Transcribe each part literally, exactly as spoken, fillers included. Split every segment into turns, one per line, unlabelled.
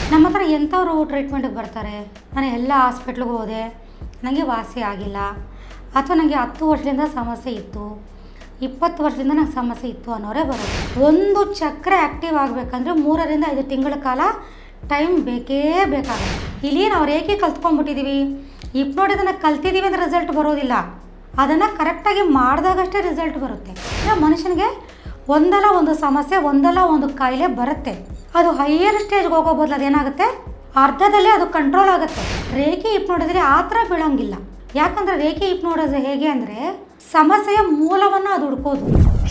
ನಮ್ಮ ಹತ್ರ ಎಂಥವ್ರು ಟ್ರೀಟ್ಮೆಂಟಿಗೆ ಬರ್ತಾರೆ, ನಾನು ಎಲ್ಲ ಹಾಸ್ಪಿಟ್ಲಿಗೆ ಹೋದೆ, ನನಗೆ ವಾಸಿ ಆಗಿಲ್ಲ, ಅಥವಾ ನನಗೆ ಹತ್ತು ವರ್ಷದಿಂದ ಸಮಸ್ಯೆ ಇತ್ತು, ಇಪ್ಪತ್ತು ವರ್ಷದಿಂದ ನಂಗೆ ಸಮಸ್ಯೆ ಇತ್ತು ಅನ್ನೋರೇ ಬರೋದು. ಒಂದು ಚಕ್ರ ಆ್ಯಕ್ಟಿವ್ ಆಗಬೇಕಂದ್ರೆ ಮೂರರಿಂದ ಐದು ತಿಂಗಳ ಕಾಲ ಟೈಮ್ ಬೇಕೇ ಬೇಕಾಗುತ್ತೆ. ಇಲ್ಲಿ ನಾವು ರೇಖೆ ಕಲ್ತ್ಕೊಂಡ್ಬಿಟ್ಟಿದ್ದೀವಿ, ಹಿಪ್ನೋಟಿಸನ್ನ ಕಲ್ತಿದ್ದೀವಿ ಅಂದರೆ ರಿಸಲ್ಟ್ ಬರೋದಿಲ್ಲ, ಅದನ್ನು ಕರೆಕ್ಟಾಗಿ ಮಾಡಿದಾಗಷ್ಟೇ ರಿಸಲ್ಟ್ ಬರುತ್ತೆ. ಮನುಷ್ಯನಿಗೆ ಒಂದಲ್ಲ ಒಂದು ಸಮಸ್ಯೆ, ಒಂದಲ್ಲ ಒಂದು ಕಾಯಿಲೆ ಬರುತ್ತೆ. ಅದು ಹೈಯರ್ ಸ್ಟೇಜ್ಗೆ ಹೋಗೋ ಬದಲು ಅದೇನಾಗುತ್ತೆ, ಅರ್ಧದಲ್ಲೇ ಅದು ಕಂಟ್ರೋಲ್ ಆಗುತ್ತೆ. ರೇಖೆ ಹಿಪ್ನೋಟಿಸಲ್ಲಿ ಆ ಥರ ಬೀಳಂಗಿಲ್ಲ. ಯಾಕಂದರೆ ರೇಖೆ ಹಿಪ್ನೋಟಿಸ್ ಹೇಗೆ ಅಂದರೆ ಸಮಸ್ಯೆಯ ಮೂಲವನ್ನು ಅದು ಹುಡ್ಕೋದು.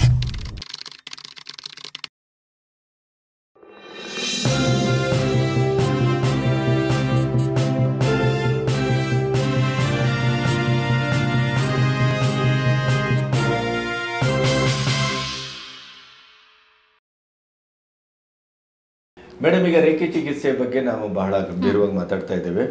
ಮೇಡಮ್, ಈಗ ರೇಖೆ ಚಿಕಿತ್ಸೆ ಬಗ್ಗೆ ನಾವು ಬಹಳ ಗಂಭೀರವಾಗಿ ಮಾತಾಡ್ತಾ ಇದ್ದೇವೆ.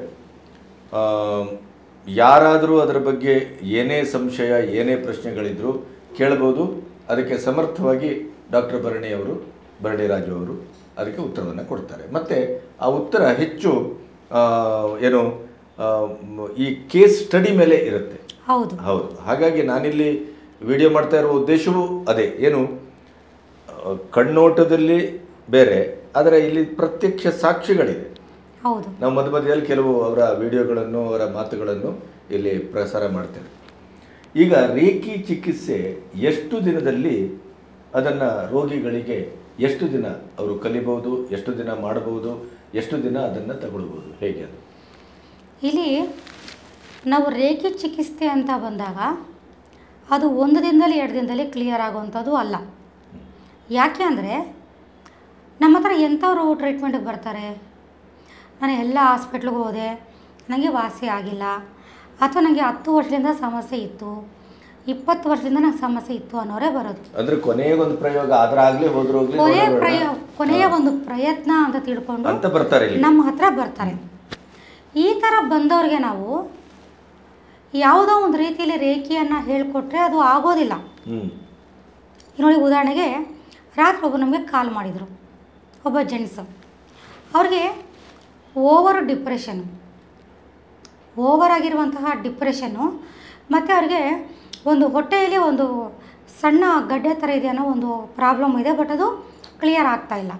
ಯಾರಾದರೂ ಅದರ ಬಗ್ಗೆ ಏನೇ ಸಂಶಯ, ಏನೇ ಪ್ರಶ್ನೆಗಳಿದ್ರು ಕೇಳಬಹುದು. ಅದಕ್ಕೆ ಸಮರ್ಥವಾಗಿ ಡಾಕ್ಟರ್ ಭರಣಿ ಅವರು, ಭರಣಿ ರಾಜು ಅವರು ಅದಕ್ಕೆ ಉತ್ತರವನ್ನು ಕೊಡ್ತಾರೆ. ಮತ್ತು ಆ ಉತ್ತರ ಹೆಚ್ಚು ಏನು ಈ ಕೇಸ್ ಸ್ಟಡಿ ಮೇಲೆ ಇರುತ್ತೆ.
ಹೌದು
ಹೌದು ಹಾಗಾಗಿ ನಾನಿಲ್ಲಿ ವಿಡಿಯೋ ಮಾಡ್ತಾ ಇರೋ ಉದ್ದೇಶವೂ ಅದೇ. ಏನು ಕಣ್ಣೋಟದಲ್ಲಿ ಬೇರೆ, ಆದರೆ ಇಲ್ಲಿ ಪ್ರತ್ಯಕ್ಷ ಸಾಕ್ಷಿಗಳಿದೆ.
ಹೌದು,
ನಾವು ಮಧ್ಯ ಮಧ್ಯದಲ್ಲಿ ಕೆಲವು ಅವರ ವಿಡಿಯೋಗಳನ್ನು, ಅವರ ಮಾತುಗಳನ್ನು ಇಲ್ಲಿ ಪ್ರಸಾರ ಮಾಡ್ತೇವೆ. ಈಗ ರೇಖಿ ಚಿಕಿತ್ಸೆ ಎಷ್ಟು ದಿನದಲ್ಲಿ ಅದನ್ನು ರೋಗಿಗಳಿಗೆ ಎಷ್ಟು ದಿನ ಅವರು ಕಲಿಬಹುದು, ಎಷ್ಟು ದಿನ ಮಾಡಬಹುದು, ಎಷ್ಟು ದಿನ ಅದನ್ನು ತಗೊಳ್ಬೋದು, ಹೇಗೆ ಅದು?
ಇಲ್ಲಿ ನಾವು ರೇಖೆ ಚಿಕಿತ್ಸೆ ಅಂತ ಬಂದಾಗ ಅದು ಒಂದು ದಿನದಲ್ಲಿ ಎರಡು ದಿನದಲ್ಲಿ ಕ್ಲಿಯರ್ ಆಗುವಂಥದ್ದು ಅಲ್ಲ. ಯಾಕೆ ಅಂದರೆ ನಮ್ಮ ಹತ್ರ ಎಂಥವ್ರು ಟ್ರೀಟ್ಮೆಂಟಿಗೆ ಬರ್ತಾರೆ, ನಾನು ಎಲ್ಲ ಹಾಸ್ಪಿಟ್ಲಿಗೆ ಹೋದೆ, ನನಗೆ ವಾಸಿ ಆಗಿಲ್ಲ, ಅಥವಾ ನನಗೆ ಹತ್ತು ವರ್ಷದಿಂದ ಸಮಸ್ಯೆ ಇತ್ತು, ಇಪ್ಪತ್ತು ವರ್ಷದಿಂದ ನಂಗೆ ಸಮಸ್ಯೆ ಇತ್ತು ಅನ್ನೋರೇ ಬರೋದು.
ಅಂದರೆ ಕೊನೆಯ ಒಂದು ಪ್ರಯೋಗ ಆದ್ರೆ ಆಗಲಿ ಹೋದ್ರೂ
ಕೊನೆಯ ಪ್ರಯೋಗ ಕೊನೆಯ ಒಂದು ಪ್ರಯತ್ನ ಅಂತ ತಿಳ್ಕೊಂಡು
ಅಂತ ಬರ್ತಾರೆ,
ನಮ್ಮ ಹತ್ರ ಬರ್ತಾರೆ. ಈ ಥರ ಬಂದವ್ರಿಗೆ ನಾವು ಯಾವುದೋ ಒಂದು ರೀತಿಯಲ್ಲಿ ರೇಖೆಯನ್ನು ಹೇಳಿಕೊಟ್ರೆ ಅದು ಆಗೋದಿಲ್ಲ. ನೋಡಿ, ಉದಾಹರಣೆಗೆ ರಾತ್ರಿ ಒಬ್ಬರು ನಮಗೆ ಕಾಲ್ ಮಾಡಿದರು, ಒಬ್ಬ ಜೆಂಟ್ಸು. ಅವ್ರಿಗೆ ಓವರ್ ಡಿಪ್ರೆಷನ್ನು ಓವರ್ ಆಗಿರುವಂತಹ ಡಿಪ್ರೆಷನ್ನು ಮತ್ತು ಅವ್ರಿಗೆ ಒಂದು ಹೊಟ್ಟೆಯಲ್ಲಿ ಒಂದು ಸಣ್ಣ ಗಡ್ಡೆ ಥರ ಇದೆ ಅನ್ನೋ ಒಂದು ಪ್ರಾಬ್ಲಮ್ ಇದೆ, ಬಟ್ ಅದು ಕ್ಲಿಯರ್ ಆಗ್ತಾಯಿಲ್ಲ.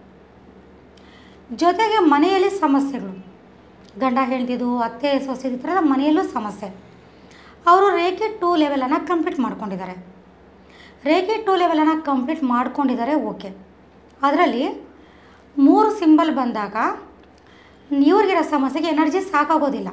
ಜೊತೆಗೆ ಮನೆಯಲ್ಲಿ ಸಮಸ್ಯೆಗಳು, ಗಂಡ ಹೆಂಡ್ತಿದು, ಅತ್ತೆ ಸೊಸೆದು, ಈ ಥರ ಮನೆಯಲ್ಲೂ ಸಮಸ್ಯೆ. ಅವರು ರೇಖೆ ಟೂ ಲೆವೆಲನ್ನು ಕಂಪ್ಲೀಟ್ ಮಾಡ್ಕೊಂಡಿದ್ದಾರೆ. ರೇಖೆ ಟೂ ಲೆವೆಲನ್ನು ಕಂಪ್ಲೀಟ್ ಮಾಡ್ಕೊಂಡಿದ್ದಾರೆ, ಓಕೆ. ಅದರಲ್ಲಿ ಮೂರು ಸಿಂಬಲ್ ಬಂದಾಗ ಇವ್ರಿಗಿರೋ ಸಮಸ್ಯೆಗೆ ಎನರ್ಜಿ ಸಾಕಾಗೋದಿಲ್ಲ.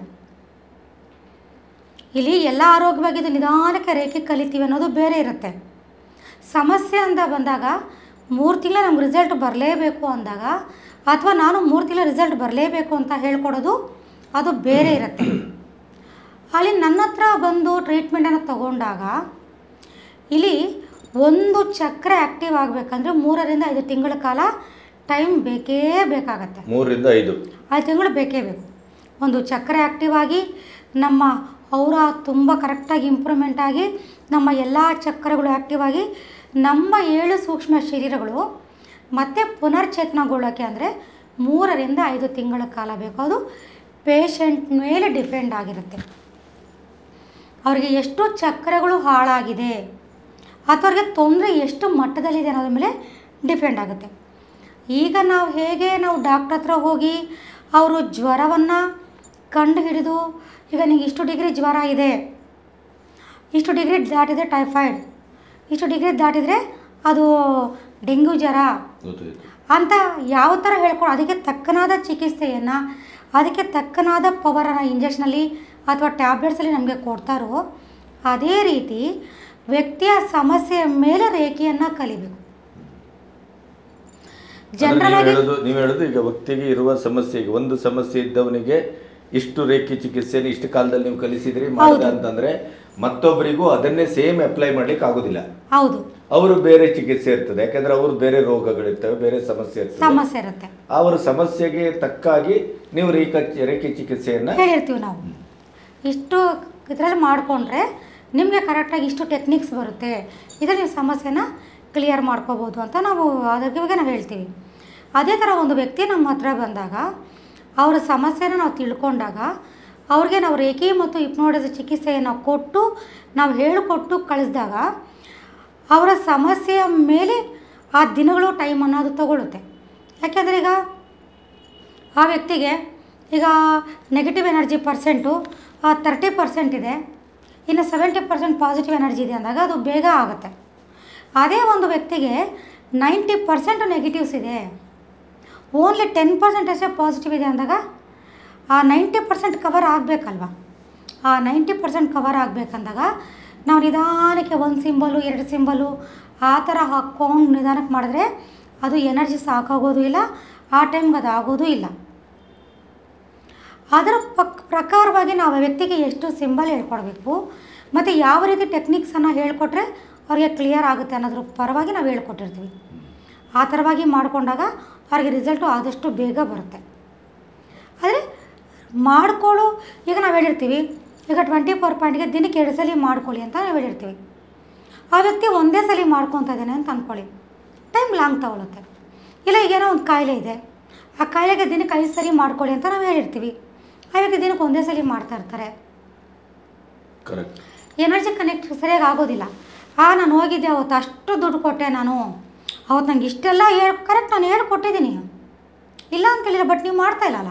ಇಲ್ಲಿ ಎಲ್ಲ ಆರೋಗ್ಯವಾಗಿದ್ದು ನಿಧಾನಕ್ಕೆ ರೇಖೆ ಕಲಿತೀವಿ ಅನ್ನೋದು ಬೇರೆ ಇರುತ್ತೆ. ಸಮಸ್ಯೆ ಅಂತ ಬಂದಾಗ ಮೂರು ತಿಂಗಳು ನಮ್ಗೆ ರಿಸಲ್ಟ್ ಬರಲೇಬೇಕು ಅಂದಾಗ, ಅಥವಾ ನಾನು ಮೂರು ತಿಂಗಳ ರಿಸಲ್ಟ್ ಬರಲೇಬೇಕು ಅಂತ ಹೇಳ್ಕೊಡೋದು ಅದು ಬೇರೆ ಇರುತ್ತೆ. ಅಲ್ಲಿ ನನ್ನ ಹತ್ರ ಬಂದು ಟ್ರೀಟ್ಮೆಂಟನ್ನು ತಗೊಂಡಾಗ ಇಲ್ಲಿ ಒಂದು ಚಕ್ರ ಆ್ಯಕ್ಟಿವ್ ಆಗಬೇಕಂದ್ರೆ ಮೂರರಿಂದ ಐದು ತಿಂಗಳ ಕಾಲ ಟೈಮ್ ಬೇಕೇ ಬೇಕಾಗತ್ತೆ.
ಮೂರರಿಂದ ಐದು
ಐದು ತಿಂಗಳು ಬೇಕೇ ಬೇಕು. ಒಂದು ಚಕ್ರ ಆ್ಯಕ್ಟಿವ್ ಆಗಿ ನಮ್ಮ ಅವರ ತುಂಬ ಕರೆಕ್ಟಾಗಿ ಇಂಪ್ರೂವ್ಮೆಂಟ್ ಆಗಿ ನಮ್ಮ ಎಲ್ಲ ಚಕ್ರಗಳು ಆ್ಯಕ್ಟಿವ್ ಆಗಿ ನಮ್ಮ ಏಳು ಸೂಕ್ಷ್ಮ ಶರೀರಗಳು ಮತ್ತೆ ಪುನರ್ಚೇತನಗೊಳ್ಳೋಕ್ಕೆ ಅಂದರೆ ಮೂರರಿಂದ ಐದು ತಿಂಗಳ ಕಾಲ ಬೇಕು. ಅದು ಪೇಷಂಟ್ ಮೇಲೆ ಡಿಪೆಂಡ್ ಆಗಿರುತ್ತೆ. ಅವರಿಗೆ ಎಷ್ಟು ಚಕ್ರಗಳು ಹಾಳಾಗಿದೆ ಅಥವಾ ಅವ್ರಿಗೆ ತೊಂದರೆ ಎಷ್ಟು ಮಟ್ಟದಲ್ಲಿದೆ ಅನ್ನೋದ್ರ ಮೇಲೆ ಡಿಪೆಂಡ್ ಆಗುತ್ತೆ. ಈಗ ನಾವು ಹೇಗೆ ನಾವು ಡಾಕ್ಟ್ರ್ ಹತ್ರ ಹೋಗಿ ಅವರು ಜ್ವರವನ್ನು ಕಂಡು ಹಿಡಿದು, ಈಗ ನಿಮಗೆ ಇಷ್ಟು ಡಿಗ್ರಿ ಜ್ವರ ಇದೆ, ಇಷ್ಟು ಡಿಗ್ರಿ ದಾಟಿದರೆ ಟೈಫಾಯ್ಡ್, ಇಷ್ಟು ಡಿಗ್ರಿ ದಾಟಿದರೆ ಅದು ಡೆಂಗ್ಯೂ ಜ್ವರ ಅಂತ ಯಾವ ಥರ ಹೇಳ್ಕೊಂಡು ಅದಕ್ಕೆ ತಕ್ಕನಾದ ಚಿಕಿತ್ಸೆಯನ್ನು, ಅದಕ್ಕೆ ತಕ್ಕನಾದ ಪವರನ್ನು ಇಂಜೆಕ್ಷನಲ್ಲಿ ಅಥವಾ ಟ್ಯಾಬ್ಲೆಟ್ಸಲ್ಲಿ ನಮಗೆ ಕೊಡ್ತಾರೋ, ಅದೇ ರೀತಿ ವ್ಯಕ್ತಿಯ ಸಮಸ್ಯೆಯ ಮೇಲೆ ರೇಖೆಯನ್ನು ಕಲಿಬೇಕು.
ಜನರಲ್ ನೀವು ಹೇಳೋದು ಈಗ ವ್ಯಕ್ತಿಗೆ ಇರುವ ಸಮಸ್ಯೆಗೆ, ಒಂದು ಸಮಸ್ಯೆ ಇದ್ದವನಿಗೆ ಇಷ್ಟು ರೇಖೆ ಚಿಕಿತ್ಸೆಯನ್ನು ಇಷ್ಟು ಕಾಲದಲ್ಲಿ ನೀವು ಕಲಿಸಿದ್ರಿ ಮಾಡಿದ ಅಂತಂದ್ರೆ ಮತ್ತೊಬ್ಬರಿಗೂ ಅದನ್ನೇ ಸೇಮ್ ಅಪ್ಲೈ ಮಾಡ್ಲಿಕ್ಕೆ ಆಗೋದಿಲ್ಲ.
ಹೌದು,
ಅವರು ಬೇರೆ ಚಿಕಿತ್ಸೆ ಇರ್ತದೆ, ಯಾಕಂದ್ರೆ ಅವ್ರು ಬೇರೆ ರೋಗಗಳಿರ್ತವೆ, ಬೇರೆ ಸಮಸ್ಯೆ ಇರ್ತದೆ,
ಸಮಸ್ಯೆ ಇರುತ್ತೆ.
ಅವರ ಸಮಸ್ಯೆಗೆ ತಕ್ಕಾಗಿ ನೀವು ರೇಖಾ ರೇಖೆ ಚಿಕಿತ್ಸೆಯನ್ನು ಹೇಳಿರ್ತೀವಿ
ನಾವು. ಇಷ್ಟು ಇದರಲ್ಲಿ ಮಾಡಿಕೊಂಡ್ರೆ ನಿಮಗೆ ಕರೆಕ್ಟಾಗಿ ಇಷ್ಟು ಟೆಕ್ನಿಕ್ಸ್ ಬರುತ್ತೆ, ಇದರಲ್ಲಿ ನೀವು ಸಮಸ್ಯೆನ ಕ್ಲಿಯರ್ ಮಾಡ್ಕೋಬೋದು ಅಂತ ನಾವು ಅದ್ರ ಬಗ್ಗೆ ನಾವು ಹೇಳ್ತೀವಿ. ಅದೇ ಥರ ಒಂದು ವ್ಯಕ್ತಿ ನಮ್ಮ ಹತ್ರ ಬಂದಾಗ ಅವರ ಸಮಸ್ಯೆನ ನಾವು ತಿಳ್ಕೊಂಡಾಗ ಅವ್ರಿಗೆ ನಾವು ರೇಖಿ ಮತ್ತು ಹಿಪ್ನೋಟಿಸ್ ಚಿಕಿತ್ಸೆಯನ್ನು ಕೊಟ್ಟು ನಾವು ಹೇಳಿಕೊಟ್ಟು ಕಳಿಸಿದಾಗ ಅವರ ಸಮಸ್ಯೆಯ ಮೇಲೆ ಆ ದಿನಗಳು ಟೈಮ್ ಅನ್ನೋದು ತಗೊಳ್ಳುತ್ತೆ. ಯಾಕೆಂದರೆ ಈಗ ಆ ವ್ಯಕ್ತಿಗೆ ಈಗ negative energy percent thirty percent ಇದೆ, ಇನ್ನು ಸೆವೆಂಟಿ ಪರ್ಸೆಂಟ್ ಪಾಸಿಟಿವ್ ಎನರ್ಜಿ ಇದೆ ಅಂದಾಗ ಅದು ಬೇಗ ಆಗುತ್ತೆ. ಅದೇ ಒಂದು ವ್ಯಕ್ತಿಗೆ ನೈಂಟಿ ಪರ್ಸೆಂಟ್ ನೆಗೆಟಿವ್ಸ್ ಇದೆ, ಓನ್ಲಿ ಟೆನ್ ಪರ್ಸೆಂಟ್ ಅಷ್ಟೇ ಪಾಸಿಟಿವ್ ಇದೆ ಅಂದಾಗ ಆ ನೈಂಟಿ ಪರ್ಸೆಂಟ್ ಕವರ್ ಆಗಬೇಕಲ್ವ. ಆ ನೈಂಟಿ ಪರ್ಸೆಂಟ್ ಕವರ್ ಆಗಬೇಕಂದಾಗ ನಾವು ನಿಧಾನಕ್ಕೆ ಒಂದು ಸಿಂಬಲು ಎರಡು ಸಿಂಬಲು ಆ ಥರ ಹಾಕ್ಕೊಂಡು ನಿಧಾನಕ್ಕೆ ಮಾಡಿದ್ರೆ ಅದು ಎನರ್ಜಿ ಸಾಕಾಗೋದು ಇಲ್ಲ, ಆ ಟೈಮ್ಗೆ ಅದು ಆಗೋದು ಇಲ್ಲ. ಅದರ ಪಕ್ ಪ್ರಕಾರವಾಗಿ ನಾವು ಆ ವ್ಯಕ್ತಿಗೆ ಎಷ್ಟು ಸಿಂಬಲ್ ಹೇಳ್ಕೊಡ್ಬೇಕು ಮತ್ತು ಯಾವ ರೀತಿ ಟೆಕ್ನಿಕ್ಸನ್ನು ಹೇಳ್ಕೊಟ್ರೆ ಅವ್ರಿಗೆ ಕ್ಲಿಯರ್ ಆಗುತ್ತೆ ಅನ್ನೋದ್ರ ಪರವಾಗಿ ನಾವು ಹೇಳ್ಕೊಟ್ಟಿರ್ತೀವಿ. ಆ ಥರವಾಗಿ ಮಾಡಿಕೊಂಡಾಗ ಅವ್ರಿಗೆ ರಿಸಲ್ಟು ಆದಷ್ಟು ಬೇಗ ಬರುತ್ತೆ. ಆದರೆ ಮಾಡ್ಕೊಳ್ಳು ಈಗ ನಾವು ಹೇಳಿರ್ತೀವಿ, ಈಗ ಟ್ವೆಂಟಿ ಫೋರ್ ಪಾಯಿಂಟ್ಗೆ ದಿನಕ್ಕೆ ಎರಡು ಸಲ ಮಾಡ್ಕೊಳ್ಳಿ ಅಂತ ನಾವು ಹೇಳಿರ್ತೀವಿ. ಆ ವ್ಯಕ್ತಿ ಒಂದೇ ಸಲ ಮಾಡ್ಕೊತಾ ಇದ್ದಾನೆ ಅಂತ ಅಂದ್ಕೊಳ್ಳಿ, ಟೈಮ್ ಲಾಂಗ್ ತಗೊಳುತ್ತೆ. ಇಲ್ಲ ಈಗೇನೋ ಒಂದು ಕಾಯಿಲೆ ಇದೆ, ಆ ಕಾಯಿಲೆಗೆ ದಿನಕ್ಕೆ ಐದು ಸರಿ ಮಾಡ್ಕೊಳ್ಳಿ ಅಂತ ನಾವು ಹೇಳಿರ್ತೀವಿ. ಆ ವ್ಯಕ್ತಿ ದಿನಕ್ಕೆ ಒಂದೇ ಸಲ ಮಾಡ್ತಾ ಇರ್ತಾರೆ, ಎನರ್ಜಿ ಕನೆಕ್ಟ್ ಸರಿಯಾಗಿ ಆಗೋದಿಲ್ಲ. ಆ ನಾನು ಹೋಗಿದ್ದೆ ಅವತ್ತು ಅಷ್ಟು ದುಡ್ಡು ಕೊಟ್ಟೆ, ನಾನು ಅವತ್ತು ನಂಗೆ ಇಷ್ಟೆಲ್ಲ ಹೇಳಿ ಕರೆಕ್ಟ್ ನಾನು ಹೇಳ್ಕೊಟ್ಟಿದ್ದೀನಿ, ಇಲ್ಲ ಅಂತೇಳಿಲ್ಲ, ಬಟ್ ನೀವು ಮಾಡ್ತಾಯಿಲ್ಲಲ್ಲ.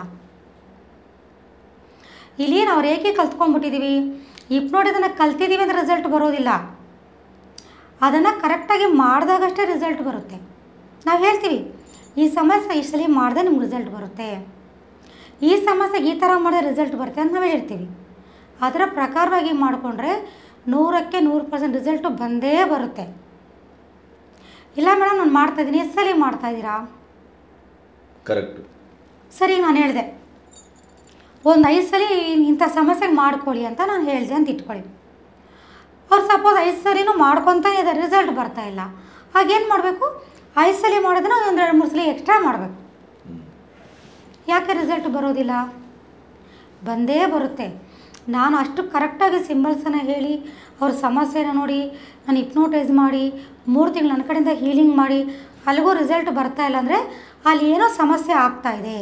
ಇಲ್ಲಿ ನಾವು ರೇಖೆ ಕಲ್ತ್ಕೊಂಡ್ಬಿಟ್ಟಿದ್ದೀವಿ, ಹಿಪ್ನೋಟಿಸನ್ನು ಕಲ್ತಿದ್ದೀವಿ ಅಂದರೆ ರಿಸಲ್ಟ್ ಬರೋದಿಲ್ಲ. ಅದನ್ನು ಕರೆಕ್ಟಾಗಿ ಮಾಡಿದಾಗಷ್ಟೇ ರಿಸಲ್ಟ್ ಬರುತ್ತೆ. ನಾವು ಹೇಳ್ತೀವಿ ಈ ಸಮಸ್ಯೆ ಈ ಸಲ ಮಾಡಿದ್ರೆ ನಿಮ್ಗೆ ರಿಸಲ್ಟ್ ಬರುತ್ತೆ, ಈ ಸಮಸ್ಯೆಗೆ ಈ ಥರ ಮಾಡಿದ್ರೆ ರಿಸಲ್ಟ್ ಬರುತ್ತೆ ಅಂತ ನಾವು ಹೇಳ್ತೀವಿ. ಅದರ ಪ್ರಕಾರವಾಗಿ ಮಾಡಿಕೊಂಡ್ರೆ ನೂರಕ್ಕೆ ನೂರು ಪರ್ಸೆಂಟ್ ರಿಸಲ್ಟು ಬಂದೇ ಬರುತ್ತೆ. ಇಲ್ಲ ಮೇಡಮ್ ನಾನು ಮಾಡ್ತಾಯಿದ್ದೀನಿ, ಎಷ್ಟು ಸಲ ಮಾಡ್ತಾಯಿದ್ದೀರಾ?
ಕರೆಕ್ಟ್.
ಸರಿ, ನಾನು ಹೇಳಿದೆ ಒಂದು ಐದು ಸಲ ಇಂಥ ಸಮಸ್ಯೆಗೆ ಮಾಡ್ಕೊಳ್ಳಿ ಅಂತ ನಾನು ಹೇಳಿದೆ ಅಂತ ಇಟ್ಕೊಳ್ಳಿ. ಅವ್ರು ಸಪೋಸ್ ಐದು ಸರಿನೂ ಮಾಡ್ಕೊತಾನೆ ಇದ್ದಾರೆ, ರಿಸಲ್ಟ್ ಬರ್ತಾಯಿಲ್ಲ. ಹಾಗೇನು ಮಾಡಬೇಕು? ಐದು ಸಲ ಮಾಡೋದನ್ನ ಒಂದು ಎರಡು ಮೂರು ಸಲ ಎಕ್ಸ್ಟ್ರಾ ಮಾಡಬೇಕು. ಯಾಕೆ ರಿಸಲ್ಟ್ ಬರೋದಿಲ್ಲ? ಬಂದೇ ಬರುತ್ತೆ. ನಾನು ಅಷ್ಟು ಕರೆಕ್ಟಾಗಿ ಸಿಂಬಲ್ಸನ್ನು ಹೇಳಿ ಅವ್ರ ಸಮಸ್ಯೆನ ನೋಡಿ ನಾನು ಹಿಪ್ನೋಟೈಸ್ ಮಾಡಿ ಮೂರು ತಿಂಗಳು ನನ್ನ ಕಡೆಯಿಂದ ಹೀಲಿಂಗ್ ಮಾಡಿ ಅಲ್ಲಿಗೂ ರಿಸಲ್ಟ್ ಬರ್ತಾಯಿಲ್ಲ ಅಂದರೆ ಅಲ್ಲಿ ಏನೋ ಸಮಸ್ಯೆ ಆಗ್ತಾಯಿದೆ.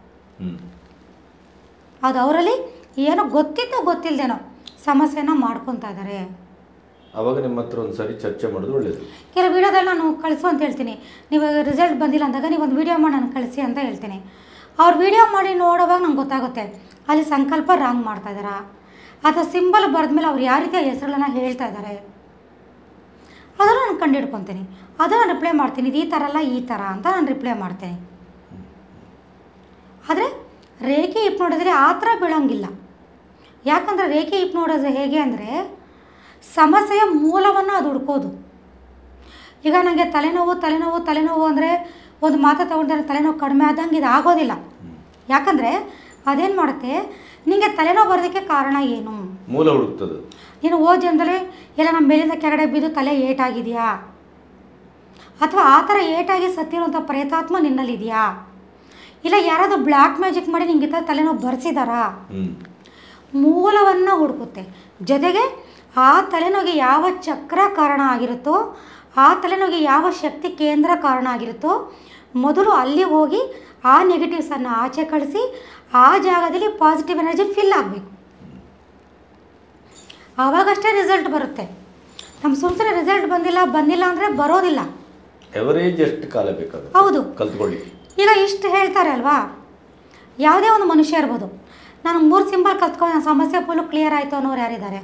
ಅದು ಅವರಲ್ಲಿ ಏನೋ ಗೊತ್ತಿದ್ದೋ ಗೊತ್ತಿಲ್ಲದೇನೋ ಸಮಸ್ಯೆನ ಮಾಡ್ಕೊತಾ ಇದ್ದಾರೆ.
ಆವಾಗ ನಿಮ್ಮ ಹತ್ರ ಒಂದು ಸಾರಿ ಚರ್ಚೆ ಮಾಡೋದು ಒಳ್ಳೆಯದು.
ಕೆಲವು ವೀಡಿಯೋದಲ್ಲಿ ನಾನು ಕಳಿಸು ಅಂತ ಹೇಳ್ತೀನಿ, ನೀವು ರಿಸಲ್ಟ್ ಬಂದಿಲ್ಲ ಅಂದಾಗ ನೀವು ಒಂದು ವೀಡಿಯೋ ಮಾಡಿ ನಾನು ಕಳಿಸಿ ಅಂತ ಹೇಳ್ತೀನಿ. ಅವ್ರು ವೀಡಿಯೋ ಮಾಡಿ ನೋಡೋವಾಗ ನಂಗೆ ಗೊತ್ತಾಗುತ್ತೆ ಅಲ್ಲಿ ಸಂಕಲ್ಪ ರಾಂಗ್ ಮಾಡ್ತಾ ಇದ್ದಾರಾ ಅಥವಾ ಸಿಂಬಲ್ ಬರೆದ್ಮೇಲೆ ಅವ್ರು ಯಾವ ರೀತಿಯ ಹೆಸರುಗಳನ್ನ ಹೇಳ್ತಾ ಇದ್ದಾರೆ ಅದನ್ನು ನಾನು ಕಂಡು ಹಿಡ್ಕೊತೀನಿ. ಅದು ನಾನು ರಿಪ್ಲೈ ಮಾಡ್ತೀನಿ, ಇದು ಈ ಥರ ಅಲ್ಲ ಈ ಥರ ಅಂತ ನಾನು ರಿಪ್ಲೈ ಮಾಡ್ತೀನಿ. ಆದರೆ ರೇಖೆ ಹಿಪ್ನೋಟಿಸಲ್ಲಿ ಆ ಥರ ಬೀಳೋಂಗಿಲ್ಲ. ಯಾಕಂದರೆ ರೇಖೆ ಹಿಪ್ನೋಟಿಸ್ ಹೇಗೆ ಅಂದರೆ ಸಮಸ್ಯೆಯ ಮೂಲವನ್ನು ಅದು ಹುಡ್ಕೋದು. ಈಗ ನನಗೆ ತಲೆನೋವು ತಲೆನೋವು ತಲೆನೋವು ಅಂದರೆ ಒಂದು ಮಾತು ತಗೊಂಡ್ರೆ ತಲೆನೋವು ಕಡಿಮೆ ಆದಂಗೆ ಇದು ಆಗೋದಿಲ್ಲ. ಯಾಕಂದರೆ ಅದೇನು ಮಾಡುತ್ತೆ, ನಿಮಗೆ ತಲೆನೋವು ಬರೋದಕ್ಕೆ ಕಾರಣ ಏನು
ಮೂಲ ಹುಡುಕ್ತದೆ.
ನೀನು ಓ ಜನ್ಮದಲ್ಲಿ ಎಲ್ಲ ನಮ್ಮ ಮೇಲಿಂದ ಕೆಳಗಡೆ ಬಿದ್ದು ತಲೆ ಏಟಾಗಿದೆಯಾ ಅಥವಾ ಆ ಥರ ಏಟಾಗಿ ಸತ್ತಿರುವಂಥ ಪ್ರೇತಾತ್ಮ ನಿನ್ನಲ್ಲಿದೆಯಾ, ಇಲ್ಲ ಯಾರಾದರೂ ಬ್ಲ್ಯಾಕ್ ಮ್ಯಾಜಿಕ್ ಮಾಡಿ ನಿಂಗೆ ಈ ತಲೆನೋವು ಬರ್ಸಿದಾರಾ, ಮೂಲವನ್ನು ಹುಡುಕುತ್ತೆ. ಜೊತೆಗೆ ಆ ತಲೆನೋವಿಗೆ ಯಾವ ಚಕ್ರ ಕಾರಣ ಆಗಿರುತ್ತೋ, ಆ ತಲೆನೋವಿಗೆ ಯಾವ ಶಕ್ತಿ ಕೇಂದ್ರ ಕಾರಣ ಆಗಿರುತ್ತೋ ಮೊದಲು ಅಲ್ಲಿ ಹೋಗಿ ಆ ನೆಗೆಟಿವ್ಸನ್ನು ಆಚೆ ಕಳಿಸಿ ಆ ಜಾಗದಲ್ಲಿ ಪಾಸಿಟಿವ್ ಎನರ್ಜಿ ಫಿಲ್ ಆಗಬೇಕು. ಆವಾಗಷ್ಟೇ ರಿಸಲ್ಟ್ ಬರುತ್ತೆ. ನಮ್ಮ ಸುಮ್ಮನೆ ರಿಸಲ್ಟ್ ಬಂದಿಲ್ಲ ಬಂದಿಲ್ಲ ಅಂದರೆ ಬರೋದಿಲ್ಲ.
ಎವರೇಜ್ ಎಷ್ಟು ಕಾಲ ಬೇಕಾಗುತ್ತೆ?
ಹೌದು,
ಕಲ್ತ್ಕೊಳ್ಳಿ.
ಈಗ ಇಷ್ಟು ಹೇಳ್ತಾರೆ ಅಲ್ವಾ, ಯಾವುದೇ ಒಂದು ಮನುಷ್ಯ ಇರ್ಬೋದು, ನಾನು ಮೂರು ಸಿಂಬಲ್ ಕಲ್ತ್ಕೊಂಡು ನನ್ನ ಸಮಸ್ಯೆ ಫುಲ್ಲು ಕ್ಲಿಯರ್ ಆಯಿತು ಅನ್ನೋರು ಯಾರಿದ್ದಾರೆ?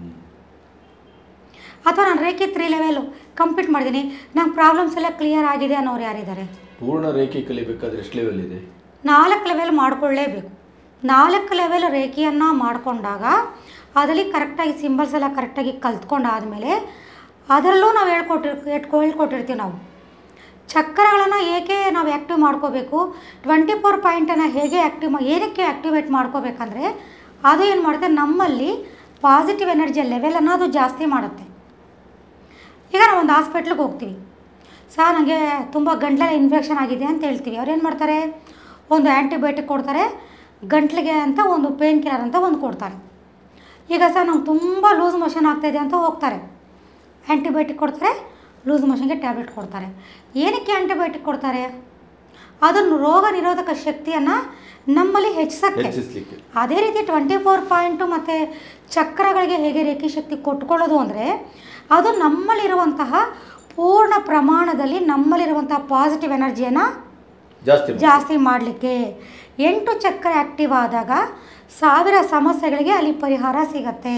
ಅಥವಾ ನಾನು ರೇಖೆ ತ್ರೀ ಲೆವೆಲು ಕಂಪ್ಲೀಟ್ ಮಾಡಿದ್ದೀನಿ, ನಂಗೆ ಪ್ರಾಬ್ಲಮ್ಸ್ ಎಲ್ಲ ಕ್ಲಿಯರ್ ಆಗಿದೆ ಅನ್ನೋರು ಯಾರಿದ್ದಾರೆ?
ಪೂರ್ಣ ರೇಖೆ ಕಲಿಬೇಕಾದ್ರೆ ಎಷ್ಟು ಲೆವೆಲ್ ಇದೆ? ನಾಲ್ಕು
ಲೆವೆಲ್ ಮಾಡ್ಕೊಳ್ಳೇಬೇಕು. ನಾಲ್ಕು ಲೆವೆಲ್ ರೇಖೆಯನ್ನು ಮಾಡಿಕೊಂಡಾಗ ಅದರಲ್ಲಿ ಕರೆಕ್ಟಾಗಿ ಸಿಂಬಲ್ಸ್ ಎಲ್ಲ ಕರೆಕ್ಟಾಗಿ ಕಲ್ತ್ಕೊಂಡಾದಮೇಲೆ ಅದರಲ್ಲೂ ನಾವು ಹೇಳ್ಕೊಟ್ಟಿರ್ ಎಟ್ಕೊ ಹೇಳ್ಕೊಟ್ಟಿರ್ತೀವಿ. ನಾವು ಚಕ್ರಗಳನ್ನು ಏಕೆ ನಾವು ಆ್ಯಕ್ಟಿವ್ ಮಾಡ್ಕೋಬೇಕು, ಟ್ವೆಂಟಿ ಫೋರ್ ಪಾಯಿಂಟನ್ನು ಹೇಗೆ ಆ್ಯಕ್ಟಿವ್ ಏನಕ್ಕೆ ಆ್ಯಕ್ಟಿವೇಟ್ ಮಾಡ್ಕೋಬೇಕಂದ್ರೆ ಅದು ಏನು ಮಾಡುತ್ತೆ, ನಮ್ಮಲ್ಲಿ ಪಾಸಿಟಿವ್ ಎನರ್ಜಿಯ ಲೆವೆಲ್ ಅನ್ನೋದು ಜಾಸ್ತಿ ಮಾಡುತ್ತೆ. ಈಗ ನಾವು ಒಂದು ಹಾಸ್ಪಿಟ್ಲಿಗೆ ಹೋಗ್ತೀವಿ, ಸಹ ನನಗೆ ತುಂಬ ಗಂಟ್ಲಲ್ಲಿ ಇನ್ಫೆಕ್ಷನ್ ಆಗಿದೆ ಅಂತ ಹೇಳ್ತೀವಿ. ಅವ್ರು ಏನು ಮಾಡ್ತಾರೆ, ಒಂದು ಆ್ಯಂಟಿಬಯೋಟಿಕ್ ಕೊಡ್ತಾರೆ, ಗಂಟ್ಲಿಗೆ ಅಂತ ಒಂದು ಪೇನ್ ಕಿಲ್ಲರ್ ಅಂತ ಒಂದು ಕೊಡ್ತಾರೆ. ಈಗ ಸಹ ನಂಗೆ ತುಂಬ ಲೂಸ್ ಮೋಷನ್ ಆಗ್ತಾಯಿದೆ ಅಂತ ಹೋಗ್ತಾರೆ, ಆ್ಯಂಟಿಬಯೋಟಿಕ್ ಕೊಡ್ತಾರೆ, ಲೂಸ್ ಮೋಷನ್ಗೆ ಟ್ಯಾಬ್ಲೆಟ್ ಕೊಡ್ತಾರೆ. ಏನಕ್ಕೆ ಆ್ಯಂಟಿಬಯೋಟಿಕ್ ಕೊಡ್ತಾರೆ? ಅದನ್ನು ರೋಗ ನಿರೋಧಕ ಶಕ್ತಿಯನ್ನು ನಮ್ಮಲ್ಲಿ ಹೆಚ್ಚಿಸಕ್ಕೆ.
ಹೆಚ್ಚಿಸ್ಲಿಕ್ಕೆ
ಅದೇ ರೀತಿ ಟ್ವೆಂಟಿ ಫೋರ್ ಪಾಯಿಂಟು ಮತ್ತು ಚಕ್ರಗಳಿಗೆ ಹೇಗೆ ರೇಖೆ ಶಕ್ತಿ ಕೊಟ್ಕೊಳ್ಳೋದು ಅಂದರೆ ಅದು ನಮ್ಮಲ್ಲಿರುವಂತಹ ಪೂರ್ಣ ಪ್ರಮಾಣದಲ್ಲಿ ನಮ್ಮಲ್ಲಿರುವಂತಹ ಪಾಸಿಟಿವ್ ಎನರ್ಜಿಯನ್ನು
ಜಾಸ್ತಿ
ಜಾಸ್ತಿ ಮಾಡಲಿಕ್ಕೆ. ಎಂಟು ಚಕ್ರ ಆ್ಯಕ್ಟಿವ್ ಆದಾಗ ಸಾವಿರ ಸಮಸ್ಯೆಗಳಿಗೆ ಅಲ್ಲಿ ಪರಿಹಾರ ಸಿಗತ್ತೆ.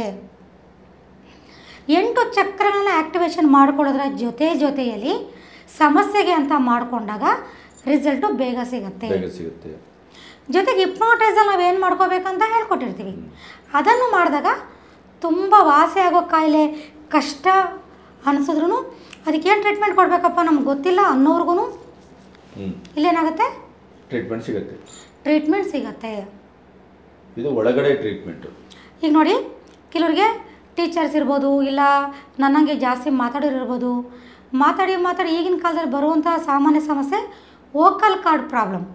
ಎಂಟು ಚಕ್ರಗಳನ್ನ ಆ್ಯಕ್ಟಿವೇಶನ್ ಮಾಡ್ಕೊಳ್ಳೋದ್ರ ಜೊತೆ ಜೊತೆಯಲ್ಲಿ ಸಮಸ್ಯೆಗೆ ಅಂತ ಮಾಡಿಕೊಂಡಾಗ ರಿಸಲ್ಟು ಬೇಗ ಸಿಗುತ್ತೆ
ಬೇಗ ಸಿಗುತ್ತೆ.
ಜೊತೆಗೆ ಹಿಪ್ನೋಟೈಸಲ್ಲಿ ನಾವೇನು ಮಾಡ್ಕೋಬೇಕಂತ ಹೇಳ್ಕೊಟ್ಟಿರ್ತೀವಿ. ಅದನ್ನು ಮಾಡಿದಾಗ ತುಂಬ ವಾಸಿ ಆಗೋ ಕಾಯಿಲೆ ಕಷ್ಟ ಅನಿಸಿದ್ರು ಅದಕ್ಕೇನು ಟ್ರೀಟ್ಮೆಂಟ್ ಕೊಡಬೇಕಪ್ಪ ನಮ್ಗೆ ಗೊತ್ತಿಲ್ಲ ಅನ್ನೋರ್ಗು ಇಲ್ಲೇನಾಗುತ್ತೆ,
ಟ್ರೀಟ್ಮೆಂಟ್ ಸಿಗುತ್ತೆ
ಟ್ರೀಟ್ಮೆಂಟ್ ಸಿಗತ್ತೆ.
ಇದು ಒಳಗಡೆ ಟ್ರೀಟ್ಮೆಂಟು.
ಈಗ ನೋಡಿ, ಕೆಲವ್ರಿಗೆ ಟೀಚರ್ಸ್ ಇರ್ಬೋದು, ಇಲ್ಲ ನನ್ನಂಗೆ ಜಾಸ್ತಿ ಮಾತಾಡೋರಿರ್ಬೋದು. ಮಾತಾಡಿ ಮಾತಾಡಿ ಈಗಿನ ಕಾಲದಲ್ಲಿ ಬರುವಂಥ ಸಾಮಾನ್ಯ ಸಮಸ್ಯೆ ವೋಕಲ್ ಕಾರ್ಡ್ ಪ್ರಾಬ್ಲಮ್,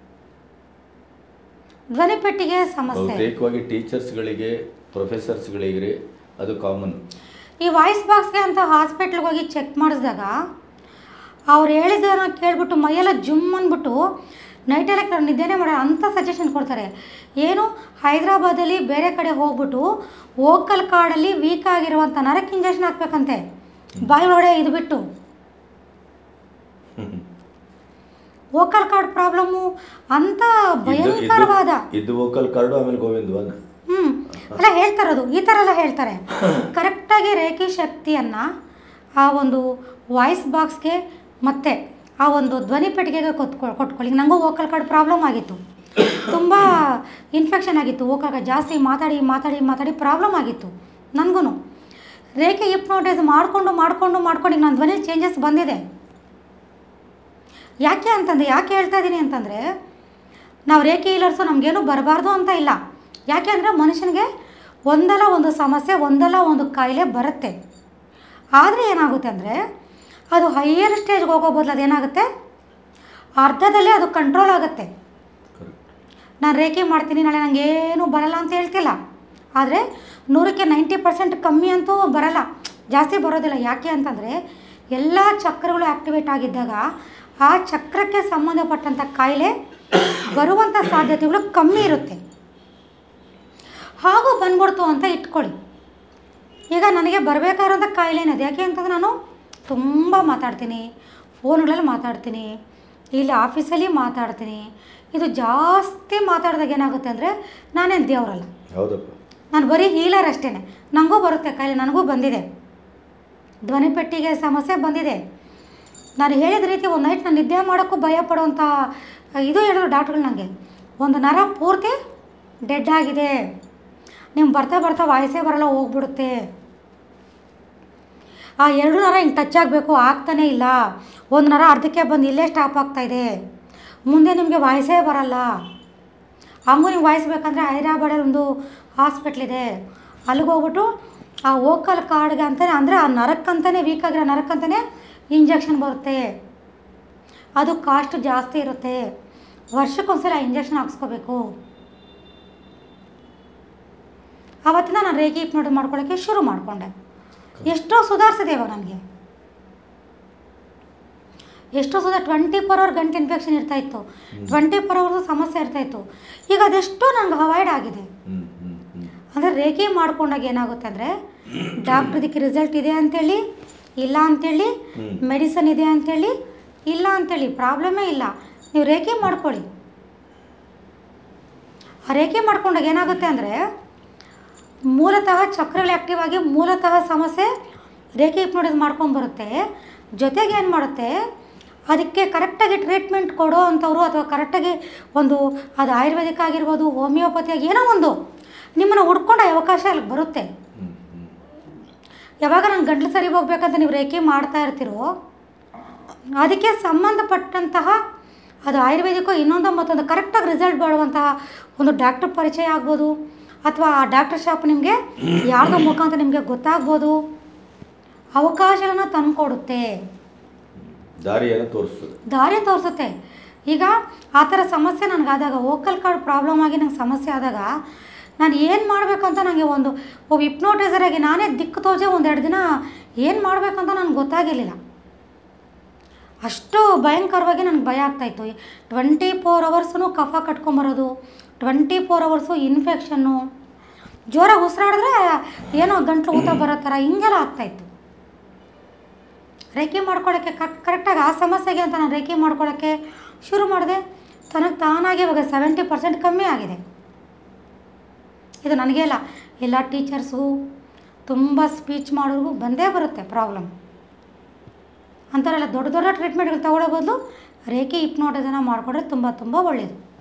ಧ್ವನಿಪೆಟ್ಟಿಗೆ ಸಮಸ್ಯೆ.
ಬಹುತೇಕವಾಗಿ ಟೀಚರ್ಸ್ಗಳಿಗೆ, ಪ್ರೊಫೆಸರ್ಸ್ಗಳಿಗೆ ಅದು ಕಾಮನ್.
ಈ ವಾಯ್ಸ್ ಬಾಕ್ಸ್ಗೆ ಅಂತ ಹಾಸ್ಪಿಟ್ಲಿಗೆ ಹೋಗಿ ಚೆಕ್ ಮಾಡಿಸಿದಾಗ ಅವ್ರು ಹೇಳಿದ್ದನ್ನು ಕೇಳಿಬಿಟ್ಟು ಮೈಯೆಲ್ಲ ಜುಮ್ ಅಂದ್ಬಿಟ್ಟು ನೈಟೆಲ್ಲ ಕೆಲವು ನಿದ್ದೆನೇ ಮಾಡೋ ಅಂಥ ಸಜೆಷನ್ ಕೊಡ್ತಾರೆ. ಏನು, ಹೈದರಾಬಾದಲ್ಲಿ ಬೇರೆ ಕಡೆ ಹೋಗ್ಬಿಟ್ಟು ವೋಕಲ್ ಕಾರ್ಡಲ್ಲಿ ವೀಕ್ ಆಗಿರುವಂಥ ನರಕ್ಕೆ ಇಂಜೆಕ್ಷನ್ ಹಾಕ್ಬೇಕಂತೆ, ಬಾಯಿ ಒಳಗಡೆ ಇದು ಬಿಟ್ಟು. ವೋಕಲ್ ಕಾರ್ಡ್ ಪ್ರಾಬ್ಲಮ್ಮು ಅಂತ ಭಯಂಕರವಾದ
ಇದು ವೋಕಲ್ ಕಾರ್ಡು, ಆಮೇಲೆ ಗೋವಿಂದವನ
ಹ್ಞೂ ಎಲ್ಲ ಹೇಳ್ತಾರದು ಈ ಥರ ಎಲ್ಲ ಹೇಳ್ತಾರೆ. ಕರೆಕ್ಟಾಗಿ ರೇಖೆ ಶಕ್ತಿಯನ್ನು ಆ ಒಂದು ವಾಯ್ಸ್ ಬಾಕ್ಸ್ಗೆ ಮತ್ತು ಆ ಒಂದು ಧ್ವನಿ ಪೆಟ್ಟಿಗೆಗೆ ಕೊತ್ಕೊ ಕೊಟ್ಕೊಳ್ಳಿ. ನನಗೂ ವೋಕಲ್ ಕಾರ್ಡ್ ಪ್ರಾಬ್ಲಮ್ ಆಗಿತ್ತು, ತುಂಬ ಇನ್ಫೆಕ್ಷನ್ ಆಗಿತ್ತು. ವೋಕಲ್ ಕಾರ್ಡ್ ಜಾಸ್ತಿ ಮಾತಾಡಿ ಮಾತಾಡಿ ಮಾತಾಡಿ ಪ್ರಾಬ್ಲಮ್ ಆಗಿತ್ತು ನನಗೂ. ರೇಖೆ ಹಿಪ್ನೋಟೈಸ್ ಮಾಡಿಕೊಂಡು ಮಾಡಿಕೊಂಡು ಮಾಡ್ಕೊಂಡು ನನ್ನ ಧ್ವನಿ ಚೇಂಜಸ್ ಬಂದಿದೆ. ಯಾಕೆ ಅಂತಂದರೆ ಯಾಕೆ ಹೇಳ್ತಾ ಇದ್ದೀನಿ ಅಂತಂದರೆ, ನಾವು ರೇಖೆ ಹೀಲರ್ಸು ನಮಗೇನು ಬರಬಾರ್ದು ಅಂತ ಇಲ್ಲ. ಯಾಕೆ ಅಂದರೆ ಮನುಷ್ಯನಿಗೆ ಒಂದಲ್ಲ ಒಂದು ಸಮಸ್ಯೆ, ಒಂದಲ್ಲ ಒಂದು ಕಾಯಿಲೆ ಬರುತ್ತೆ. ಆದರೆ ಏನಾಗುತ್ತೆ ಅಂದರೆ ಅದು ಹೈಯರ್ ಸ್ಟೇಜ್ಗೆ ಹೋಗೋ ಬದಲು ಅದೇನಾಗುತ್ತೆ, ಅರ್ಧದಲ್ಲೇ ಅದು ಕಂಟ್ರೋಲ್ ಆಗುತ್ತೆ. ನಾನು ರೇಖೆ ಮಾಡ್ತೀನಿ, ನಾಳೆ ನನಗೇನು ಬರಲ್ಲ ಅಂತ ಹೇಳ್ತಿಲ್ಲ. ಆದರೆ ನೂರಕ್ಕೆ ನೈಂಟಿ ಪರ್ಸೆಂಟ್ ಕಮ್ಮಿ ಅಂತೂ ಬರಲ್ಲ, ಜಾಸ್ತಿ ಬರೋದಿಲ್ಲ. ಯಾಕೆ ಅಂತಂದರೆ ಎಲ್ಲ ಚಕ್ರಗಳು ಆ್ಯಕ್ಟಿವೇಟ್ ಆಗಿದ್ದಾಗ ಆ ಚಕ್ರಕ್ಕೆ ಸಂಬಂಧಪಟ್ಟಂಥ ಕಾಯಿಲೆ ಬರುವಂಥ ಸಾಧ್ಯತೆಗಳು ಕಮ್ಮಿ ಇರುತ್ತೆ. ಹಾಗೂ ಬಂದ್ಬಿಡ್ತು ಅಂತ ಇಟ್ಕೊಳ್ಳಿ. ಈಗ ನನಗೆ ಬರಬೇಕಾಗಿರೋಂಥ ಕಾಯಿಲೆ ಏನಿದೆ, ಯಾಕೆ ಅಂತಂದರೆ ನಾನು ತುಂಬ ಮಾತಾಡ್ತೀನಿ, ಫೋನ್ಗಳಲ್ಲಿ ಮಾತಾಡ್ತೀನಿ, ಇಲ್ಲಿ ಆಫೀಸಲ್ಲಿ ಮಾತಾಡ್ತೀನಿ. ಇದು ಜಾಸ್ತಿ ಮಾತಾಡಿದಾಗ ಏನಾಗುತ್ತೆ ಅಂದರೆ ನಾನೇನು ದೇವರಲ್ಲ,
ಹೌದಪ್ಪ,
ನಾನು ಬರೀ ಹೀಲರ್ ಅಷ್ಟೇ. ನನಗೂ ಬರುತ್ತೆ ಕಾಯಿಲೆ, ನನಗೂ ಬಂದಿದೆ, ಧ್ವನಿಪೆಟ್ಟಿಗೆ ಸಮಸ್ಯೆ ಬಂದಿದೆ. ನಾನು ಹೇಳಿದ ರೀತಿ ಒಂದು ನೈಟ್ ನಾನು ನಿದ್ದೆ ಮಾಡೋಕ್ಕೂ ಭಯ ಪಡುವಂಥ ಇದು ಹೇಳಿದ್ರು ಡಾಕ್ಟ್ರುಗಳು ನನಗೆ. ಒಂದು ನರ ಪೂರ್ತಿ ಡೆಡ್ ಆಗಿದೆ, ನಿಮ್ಗೆ ಬರ್ತಾ ಬರ್ತಾ ವಾಯ್ಸೇ ಬರಲ್ಲ, ಹೋಗ್ಬಿಡುತ್ತೆ. ಆ ಎರಡು ನರ ಹಿಂಗೆ ಟಚ್ ಆಗಬೇಕು, ಆಗ್ತಾನೇ ಇಲ್ಲ. ಒಂದು ನರ ಅರ್ಧಕ್ಕೆ ಬಂದು ಇಲ್ಲೇ ಸ್ಟಾಪ್ ಆಗ್ತಾಯಿದೆ, ಮುಂದೆ ನಿಮಗೆ ವಾಯ್ಸೇ ಬರಲ್ಲ. ಹಂಗೂ ನೀವು ವಾಯ್ಸ್ ಬೇಕಂದರೆ ಹೈದರಾಬಾದಲ್ಲಿ ಒಂದು ಹಾಸ್ಪಿಟ್ಲಿದೆ, ಅಲ್ಲಿಗೆ ಹೋಗ್ಬಿಟ್ಟು ಆ ವೋಕಲ್ ಕಾರ್ಡ್ಗೆ ಅಂತಲೇ, ಅಂದರೆ ಆ ನರಕ್ಕಂತಲೇ ವೀಕ್ ಆಗಿರೋ ನರಕ್ಕಂತಲೇ ಇಂಜೆಕ್ಷನ್ ಬರುತ್ತೆ. ಅದು ಕಾಸ್ಟ್ ಜಾಸ್ತಿ ಇರುತ್ತೆ, ವರ್ಷಕ್ಕೊಂದ್ಸಲ ಇಂಜೆಕ್ಷನ್ ಹಾಕ್ಸ್ಕೋಬೇಕು. ಆವತ್ತಿಂದ ನಾನು ರೇಖೆ ಹಿಪ್ನೋಟೈಸ್ ಮಾಡ್ಕೊಳ್ಳೋಕ್ಕೆ ಶುರು ಮಾಡಿಕೊಂಡೆ. ಎಷ್ಟೋ ಸುಧಾರಿಸಿದೆ ಇವಾಗ ನನಗೆ, ಎಷ್ಟೋ ಸುಧಾರ. ಟ್ವೆಂಟಿ ಫೋರ್ ಅವರ್ ಗಂಟೆ ಇನ್ಫೆಕ್ಷನ್ ಇರ್ತಾಯಿತ್ತು, ಟ್ವೆಂಟಿ ಫೋರ್ ಅವರ್ಸು ಸಮಸ್ಯೆ ಇರ್ತಾಯಿತ್ತು. ಈಗ ಅದೆಷ್ಟೋ ನನಗೆ ಅವಾಯ್ಡ್ ಆಗಿದೆ. ಅಂದರೆ ರೇಖೆ ಮಾಡ್ಕೊಂಡಾಗ ಏನಾಗುತ್ತೆ ಅಂದರೆ, ಡಾಕ್ಟ್ರ್ ಇದಕ್ಕೆ ರಿಸಲ್ಟ್ ಇದೆ ಅಂತೇಳಿ ಇಲ್ಲ ಅಂತೇಳಿ, ಮೆಡಿಸನ್ ಇದೆ ಅಂತೇಳಿ ಇಲ್ಲ ಅಂತೇಳಿ ಪ್ರಾಬ್ಲಮೇ ಇಲ್ಲ. ನೀವು ರೇಖೆ ಮಾಡ್ಕೊಳ್ಳಿ. ಆ ರೇಖೆ ಮಾಡ್ಕೊಂಡಾಗ ಏನಾಗುತ್ತೆ ಅಂದರೆ, ಮೂಲತಃ ಚಕ್ರಗಳು ಆ್ಯಕ್ಟಿವ್ ಆಗಿ ಮೂಲತಃ ಸಮಸ್ಯೆ ರೇಖೆ ಹಿಪ್ನೋಟೈಸ್ ಮಾಡ್ಕೊಂಡು ಬರುತ್ತೆ. ಜೊತೆಗೆ ಏನು ಮಾಡುತ್ತೆ, ಅದಕ್ಕೆ ಕರೆಕ್ಟಾಗಿ ಟ್ರೀಟ್ಮೆಂಟ್ ಕೊಡೋ ಅಂಥವ್ರು ಅಥವಾ ಕರೆಕ್ಟಾಗಿ ಒಂದು ಅದು ಆಯುರ್ವೇದಿಕ್ ಆಗಿರ್ಬೋದು, ಹೋಮಿಯೋಪತಿಯಾಗಿ ಏನೋ ಒಂದು ನಿಮ್ಮನ್ನು ಹುಡ್ಕೊಂಡು ಅವಕಾಶ ಅಲ್ಲಿಗೆ ಬರುತ್ತೆ. ಯಾವಾಗ ನಾನು ಗಂಟ್ಲು ಸರಿ ಹೋಗ್ಬೇಕಂತ ನೀವು ರೇಖೆ ಮಾಡ್ತಾ ಇರ್ತೀರೋ, ಅದಕ್ಕೆ ಸಂಬಂಧಪಟ್ಟಂತಹ ಅದು ಆಯುರ್ವೇದಿಕೋ ಇನ್ನೊಂದು ಮತ್ತೊಂದು ಕರೆಕ್ಟಾಗಿ ರಿಸಲ್ಟ್ ಬರುವಂತಹ ಒಂದು ಡಾಕ್ಟರ್ ಪರಿಚಯ ಆಗ್ಬೋದು, ಅಥವಾ ಆ ಡಾಕ್ಟರ್ ಶಾಪ್ ನಿಮಗೆ ಯಾರ್ದೋ ಮುಖಾಂತರ ನಿಮಗೆ ಗೊತ್ತಾಗ್ಬೋದು. ಅವಕಾಶಗಳನ್ನು ತಂದುಕೊಡುತ್ತೆ,
ದಾರಿಯನ್ನು ತೋರಿಸ್ತದೆ,
ದಾರಿ ತೋರಿಸುತ್ತೆ. ಈಗ ಆ ಥರ ಸಮಸ್ಯೆ ನನಗಾದಾಗ, ವೋಕಲ್ ಕಾರ್ಡ್ ಪ್ರಾಬ್ಲಮ್ ಆಗಿ ನಂಗೆ ಸಮಸ್ಯೆ ಆದಾಗ ನಾನು ಏನು ಮಾಡಬೇಕಂತ ನನಗೆ ಒಂದು ಒಬ್ಬ ಹಿಪ್ನೋಟೈಸರಾಗಿ ನಾನೇ ದಿಕ್ಕು ತೋಚೆ ಒಂದೆರಡು ದಿನ ಏನು ಮಾಡಬೇಕಂತ ನನಗೆ ಗೊತ್ತಾಗಿರಲಿಲ್ಲ. ಅಷ್ಟು ಭಯಂಕರವಾಗಿ ನನಗೆ ಭಯ ಆಗ್ತಾಯಿತ್ತು. ಟ್ವೆಂಟಿ ಫೋರ್ ಅವರ್ಸೂ ಕಫ ಕಟ್ಕೊಂಬರೋದು, ಟ್ವೆಂಟಿ ಫೋರ್ ಅವರ್ಸು ಇನ್ಫೆಕ್ಷನ್ನು, ಜೋರಾಗಿ ಉಸಿರಾಡಿದ್ರೆ ಏನೋ ಗಂಟಲು ಊತ ಬರೋ ಥರ ಹಿಂಗೆಲ್ಲ ಆಗ್ತಾಯಿತ್ತು. ರೇಖೆ ಮಾಡ್ಕೊಳ್ಳೋಕ್ಕೆ ಕರೆಕ್ಟ್ ಕರೆಕ್ಟಾಗಿ ಆ ಸಮಸ್ಯೆಗೆ ಅಂತ ನಾನು ರೇಖೆ ಮಾಡ್ಕೊಳ್ಳೋಕ್ಕೆ ಶುರು ಮಾಡಿದೆ. ತನಗೆ ತಾನಾಗಿ ಇವಾಗ ಸೆವೆಂಟಿ ಪರ್ಸೆಂಟ್ ಕಮ್ಮಿ ಆಗಿದೆ. ಇದು ನನಗೇ ಅಲ್ಲ, ಎಲ್ಲ ಟೀಚರ್ಸು ತುಂಬ ಸ್ಪೀಚ್ ಮಾಡೋರಿಗೂ ಬಂದೇ ಬರುತ್ತೆ ಪ್ರಾಬ್ಲಮ್. ಅಂಥವರೆಲ್ಲ ದೊಡ್ಡ ದೊಡ್ಡ ಟ್ರೀಟ್ಮೆಂಟ್ಗಳು ತಗೊಳ್ಳೋ ಬದಲು ರೇಖೆ ಹಿಪ್ನೋಟಿಸನ್ನ ಮಾಡಿಕೊಂಡ್ರೆ ತುಂಬ ತುಂಬ ಒಳ್ಳೆಯದು.